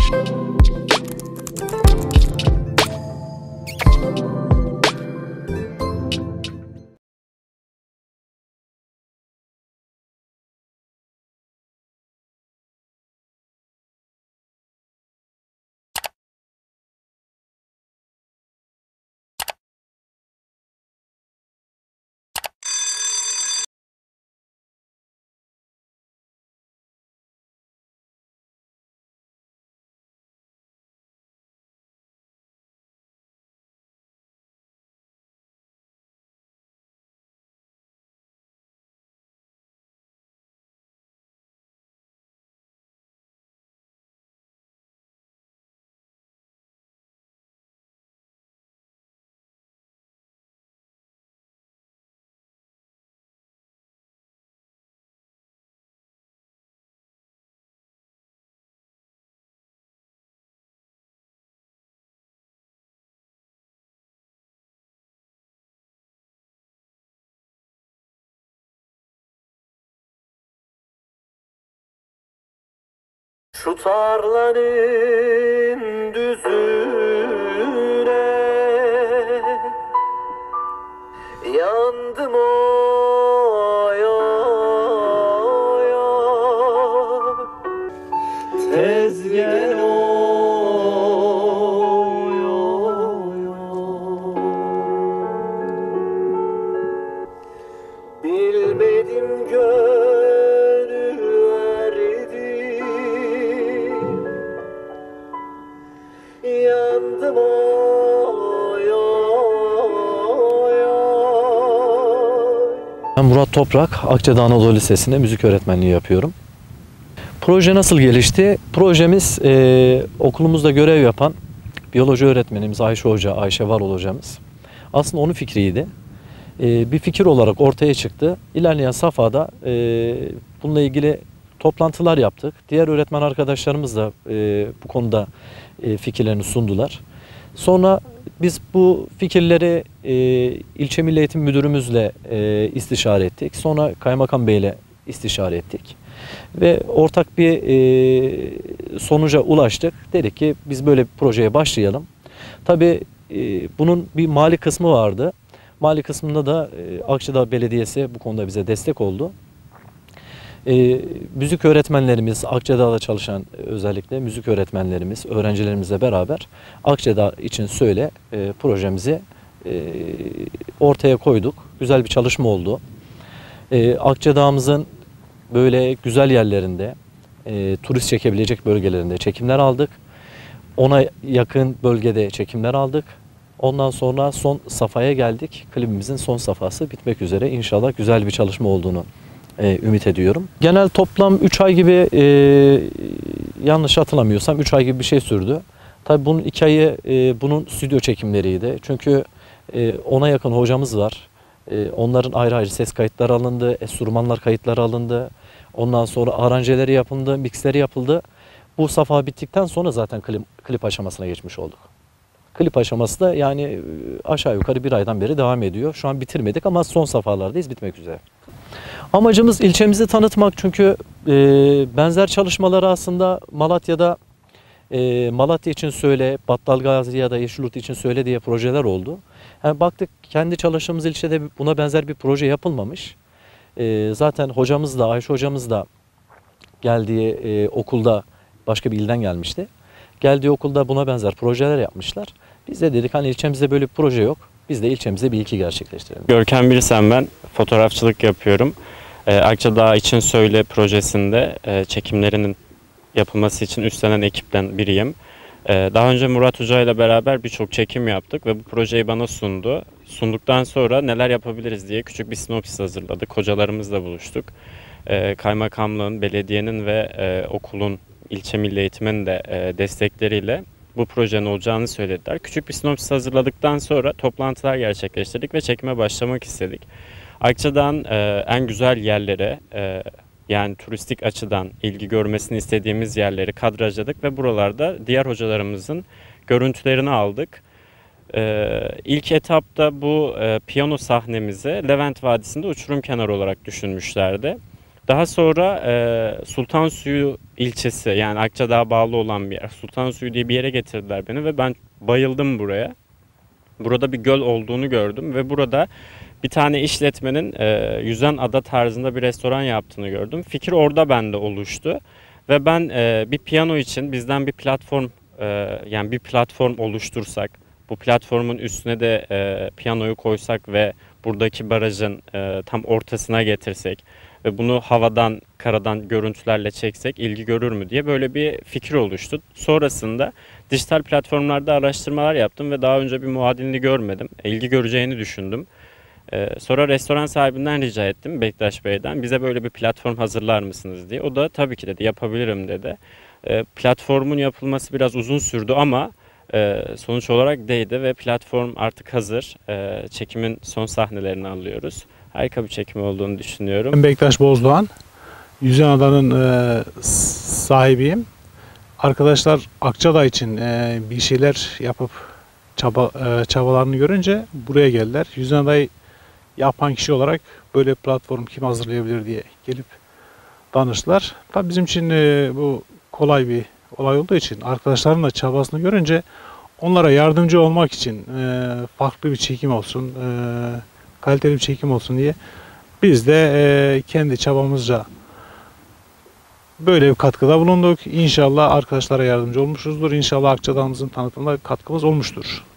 Şu tarlanın düzüne yandım oy oy oy, tez gel oy oy oy. Bilmedim gönül verdi, yandım oy oy oy. Ben Murat Toprak, Akçadağ Anadolu Lisesi'nde müzik öğretmenliği yapıyorum. Proje nasıl gelişti? Projemiz okulumuzda görev yapan biyoloji öğretmenimiz Ayşe Hoca, Ayşe Varol hocamız. Aslında onun fikriydi. Bir fikir olarak ortaya çıktı. İlerleyen safhada bununla ilgili toplantılar yaptık. Diğer öğretmen arkadaşlarımız da bu konuda fikirlerini sundular. Sonra biz bu fikirleri ilçe Milli Eğitim Müdürümüzle istişare ettik. Sonra Kaymakam Bey'le istişare ettik. Ve ortak bir sonuca ulaştık. Dedik ki biz böyle bir projeye başlayalım. Tabii bunun bir mali kısmı vardı. Mali kısmında da Akçadağ Belediyesi bu konuda bize destek oldu. Müzik öğretmenlerimiz, Akçadağ'da çalışan özellikle müzik öğretmenlerimiz, öğrencilerimizle beraber Akçadağ için söyle projemizi ortaya koyduk. Güzel bir çalışma oldu. Akçadağ'ımızın böyle güzel yerlerinde, turist çekebilecek bölgelerinde çekimler aldık. Ona yakın bölgede çekimler aldık. Ondan sonra son safhaya geldik. Klibimizin son safhası bitmek üzere. İnşallah güzel bir çalışma olduğunu ümit ediyorum. Genel toplam 3 ay gibi, yanlış hatırlamıyorsam 3 ay gibi bir şey sürdü. Tabii bunun 2 ayı bunun stüdyo çekimleriydi. Çünkü 10'a yakın hocamız var. Onların ayrı ayrı ses kayıtları alındı, enstrümanlar kayıtları alındı. Ondan sonra aranjeleri yapıldı, mixleri yapıldı. Bu safha bittikten sonra zaten klip aşamasına geçmiş olduk. Klip aşaması da yani aşağı yukarı bir aydan beri devam ediyor. Şu an bitirmedik ama son safhalardayız, bitmek üzere. Amacımız ilçemizi tanıtmak, çünkü benzer çalışmaları aslında Malatya'da Malatya için söyle, Battalgazi ya da Yeşilyurt için söyle diye projeler oldu. Yani baktık kendi çalıştığımız ilçede buna benzer bir proje yapılmamış. Zaten hocamız da, Ayşe hocamız da geldiği okulda başka bir ilden gelmişti. Geldiği okulda buna benzer projeler yapmışlar. Biz de dedik hani ilçemizde böyle bir proje yok. Biz de ilçemizde bir ilki gerçekleştirelim. Görkem Birsem, ben fotoğrafçılık yapıyorum. Akçadağ için söyle projesinde çekimlerinin yapılması için üstlenen ekipten biriyim. Daha önce Murat Hoca ile beraber birçok çekim yaptık ve bu projeyi bana sundu. Sunduktan sonra neler yapabiliriz diye küçük bir sinopsis hazırladık. Hocalarımızla buluştuk. Kaymakamlığın, belediyenin ve okulun, ilçe milli eğitimin de destekleriyle bu projenin olacağını söylediler. Küçük bir sinopsis hazırladıktan sonra toplantılar gerçekleştirdik ve çekime başlamak istedik. Akçadağ'ın en güzel yerlere, yani turistik açıdan ilgi görmesini istediğimiz yerleri kadrajladık ve buralarda diğer hocalarımızın görüntülerini aldık. İlk etapta bu piyano sahnemizi Levent Vadisi'nde uçurum kenarı olarak düşünmüşlerdi. Daha sonra Sultansuyu ilçesi, yani Akçadağ'a bağlı olan bir yer. Sultansuyu diye bir yere getirdiler beni ve ben bayıldım buraya. Burada bir göl olduğunu gördüm ve burada bir tane işletmenin yüzen ada tarzında bir restoran yaptığını gördüm. Fikir orada bende oluştu ve ben bir piyano için bizden bir platform, yani bir platform oluştursak, bu platformun üstüne de piyanoyu koysak ve buradaki barajın tam ortasına getirsek ve bunu havadan, karadan görüntülerle çeksek ilgi görür mü diye böyle bir fikir oluştu. Sonrasında dijital platformlarda araştırmalar yaptım ve daha önce bir muadilini görmedim. İlgi göreceğini düşündüm. Sonra restoran sahibinden rica ettim, Bektaş Bey'den, bize böyle bir platform hazırlar mısınız diye. O da tabii ki dedi, yapabilirim dedi. Platformun yapılması biraz uzun sürdü ama sonuç olarak değdi ve platform artık hazır. Çekimin son sahnelerini alıyoruz. Harika bir çekim olduğunu düşünüyorum. Ben Bektaş Bozdoğan, Yüzenada'nın sahibiyim. Arkadaşlar Akçadağ için bir şeyler yapıp çabalarını görünce buraya geldiler. Yüzenada'yı yapan kişi olarak böyle platform kim hazırlayabilir diye gelip danıştılar. Tabii bizim için bu kolay bir olay olduğu için arkadaşların da çabasını görünce onlara yardımcı olmak için farklı bir çekim olsun, kaliteli bir çekim olsun diye biz de kendi çabamızca böyle bir katkıda bulunduk. İnşallah arkadaşlara yardımcı olmuşuzdur. İnşallah Akçadağ'ımızın tanıtımına katkımız olmuştur.